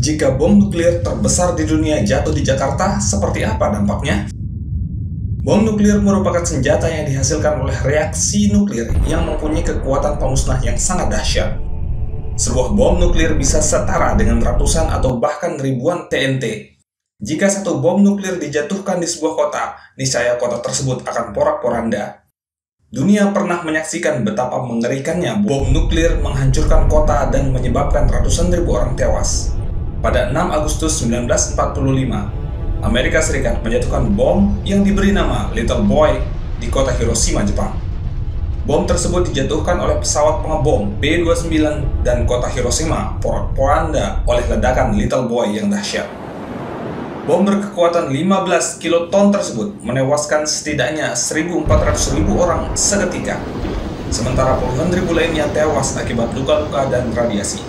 Jika bom nuklir terbesar di dunia jatuh di Jakarta, seperti apa dampaknya? Bom nuklir merupakan senjata yang dihasilkan oleh reaksi nuklir yang mempunyai kekuatan pemusnah yang sangat dahsyat. Sebuah bom nuklir bisa setara dengan ratusan atau bahkan ribuan TNT. Jika satu bom nuklir dijatuhkan di sebuah kota, niscaya kota tersebut akan porak-poranda. Dunia pernah menyaksikan betapa mengerikannya bom nuklir menghancurkan kota dan menyebabkan ratusan ribu orang tewas. Pada 6 Agustus 1945, Amerika Serikat menjatuhkan bom yang diberi nama Little Boy di kota Hiroshima, Jepang. Bom tersebut dijatuhkan oleh pesawat pengebom B-29 dan kota Hiroshima porak-poranda oleh ledakan Little Boy yang dahsyat. Bom berkekuatan 15 kiloton tersebut menewaskan setidaknya 1.400.000 orang seketika, sementara puluhan ribu lainnya tewas akibat luka-luka dan radiasi.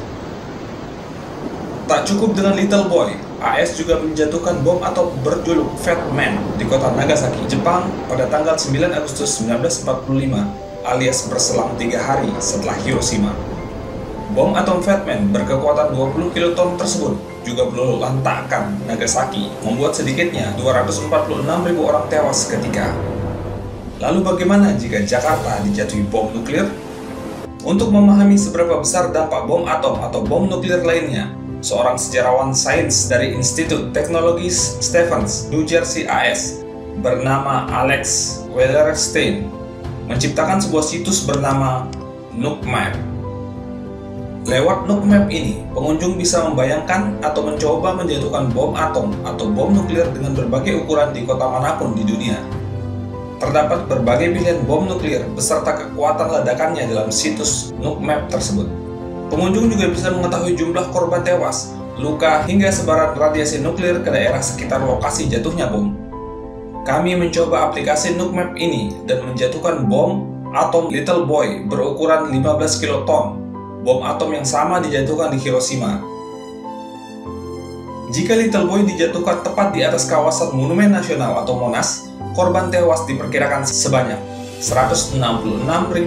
Tak cukup dengan Little Boy, AS juga menjatuhkan bom atom berjuluk Fat Man di kota Nagasaki, Jepang pada tanggal 9 Agustus 1945 alias berselang 3 hari setelah Hiroshima. Bom atom Fat Man berkekuatan 20 kiloton tersebut juga melantakkan Nagasaki, membuat sedikitnya 246.000 orang tewas seketika. Lalu bagaimana jika Jakarta dijatuhi bom nuklir? Untuk memahami seberapa besar dampak bom atom atau bom nuklir lainnya, seorang sejarawan sains dari Institut Teknologi Stephens, New Jersey, AS, bernama Alex Wellerstein, menciptakan sebuah situs bernama NukeMap. Lewat NukeMap ini, pengunjung bisa membayangkan atau mencoba menjatuhkan bom atom atau bom nuklir dengan berbagai ukuran di kota manapun di dunia. Terdapat berbagai pilihan bom nuklir beserta kekuatan ledakannya dalam situs NukeMap tersebut. Pengunjung juga bisa mengetahui jumlah korban tewas, luka, hingga sebaran radiasi nuklir ke daerah sekitar lokasi jatuhnya bom. Kami mencoba aplikasi NukeMap ini dan menjatuhkan bom atom Little Boy berukuran 15 kiloton. Bom atom yang sama dijatuhkan di Hiroshima. Jika Little Boy dijatuhkan tepat di atas kawasan Monumen Nasional atau Monas, korban tewas diperkirakan sebanyak 166.790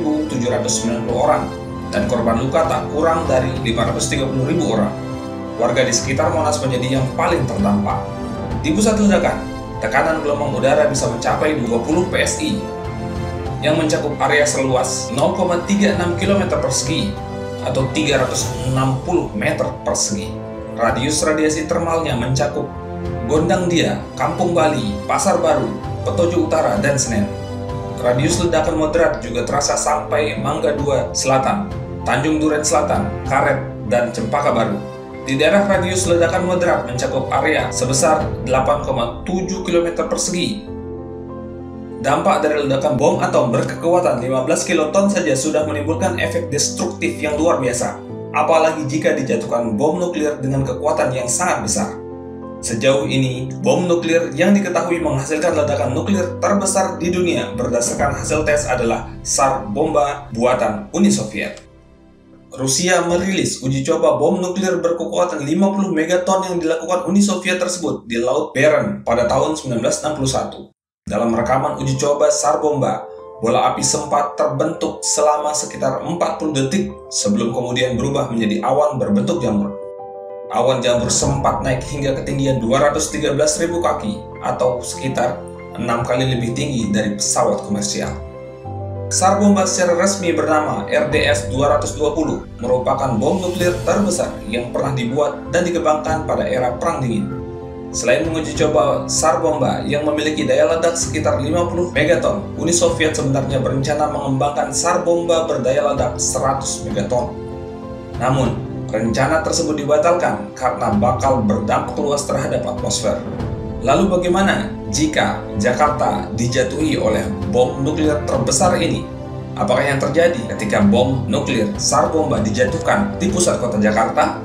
orang dan korban luka tak kurang dari 530.000 orang. Warga di sekitar Monas menjadi yang paling terdampak. Di pusat ledakan, tekanan gelombang udara bisa mencapai 20 PSI yang mencakup area seluas 0,36 km persegi atau 360 meter persegi. Radius radiasi termalnya mencakup Gondang Dia, Kampung Bali, Pasar Baru, Petojo Utara, dan Senen. Radius ledakan moderat juga terasa sampai Mangga 2 Selatan, Tanjung Duren Selatan, Karet, dan Cempaka Baru. Di daerah radius ledakan moderat mencakup area sebesar 8,7 km persegi. Dampak dari ledakan bom atom berkekuatan 15 kiloton saja sudah menimbulkan efek destruktif yang luar biasa, apalagi jika dijatuhkan bom nuklir dengan kekuatan yang sangat besar. Sejauh ini, bom nuklir yang diketahui menghasilkan ledakan nuklir terbesar di dunia berdasarkan hasil tes adalah Tsar Bomba buatan Uni Soviet. Rusia merilis uji coba bom nuklir berkekuatan 50 megaton yang dilakukan Uni Soviet tersebut di Laut Barents pada tahun 1961. Dalam rekaman uji coba Tsar Bomba, bola api sempat terbentuk selama sekitar 40 detik sebelum kemudian berubah menjadi awan berbentuk jamur. Awan jamur sempat naik hingga ketinggian 213.000 kaki atau sekitar 6 kali lebih tinggi dari pesawat komersial. Tsar Bomba secara resmi bernama RDS-220 merupakan bom nuklir terbesar yang pernah dibuat dan dikembangkan pada era Perang Dingin. Selain menguji coba Tsar Bomba yang memiliki daya ledak sekitar 50 megaton, Uni Soviet sebenarnya berencana mengembangkan Tsar Bomba berdaya ledak 100 megaton. Namun, rencana tersebut dibatalkan karena bakal berdampak luas terhadap atmosfer. Lalu bagaimana jika Jakarta dijatuhi oleh bom nuklir terbesar ini? Apakah yang terjadi ketika bom nuklir Tsar Bomba dijatuhkan di pusat kota Jakarta?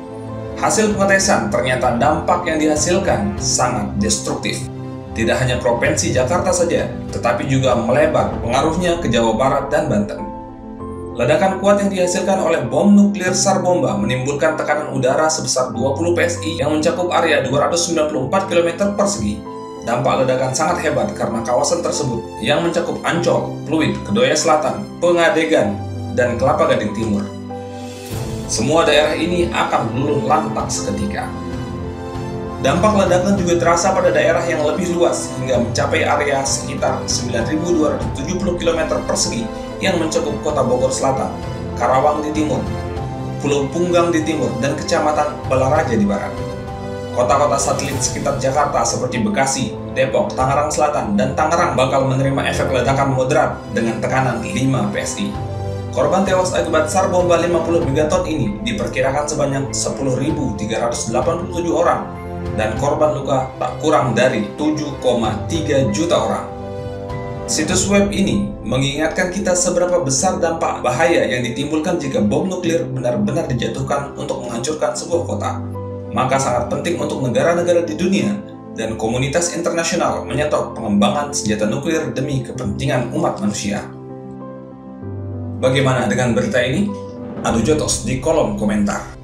Hasil pengetesan ternyata dampak yang dihasilkan sangat destruktif. Tidak hanya provinsi Jakarta saja, tetapi juga melebar pengaruhnya ke Jawa Barat dan Banten. Ledakan kuat yang dihasilkan oleh bom nuklir Tsar Bomba menimbulkan tekanan udara sebesar 20 PSI yang mencakup area 294 km persegi. Dampak ledakan sangat hebat karena kawasan tersebut yang mencakup Ancol, Pluit, Kedoya Selatan, Pengadegan, dan Kelapa Gading Timur. Semua daerah ini akan luluh lantak seketika. Dampak ledakan juga terasa pada daerah yang lebih luas hingga mencapai area sekitar 9.270 km persegi yang mencakup Kota Bogor Selatan, Karawang di timur, Pulau Punggang di timur, dan Kecamatan Balaraja di barat. Kota-kota satelit sekitar Jakarta seperti Bekasi, Depok, Tangerang Selatan, dan Tangerang bakal menerima efek ledakan moderat dengan tekanan 5 PSI. Korban tewas akibat SAR bomba 50 megaton ini diperkirakan sebanyak 10.387 orang, dan korban luka tak kurang dari 7,3 juta orang. Situs web ini mengingatkan kita seberapa besar dampak bahaya yang ditimbulkan jika bom nuklir benar-benar dijatuhkan untuk menghancurkan sebuah kota. Maka sangat penting untuk negara-negara di dunia dan komunitas internasional menyetop pengembangan senjata nuklir demi kepentingan umat manusia. Bagaimana dengan berita ini? Adu jotos di kolom komentar.